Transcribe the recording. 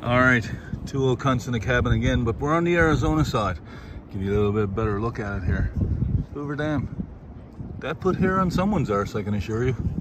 All right, two old cunts in the cabin again, but we're on the Arizona side. Give you a little bit better look at it here. Hoover Dam. That put hair on someone's arse, I can assure you.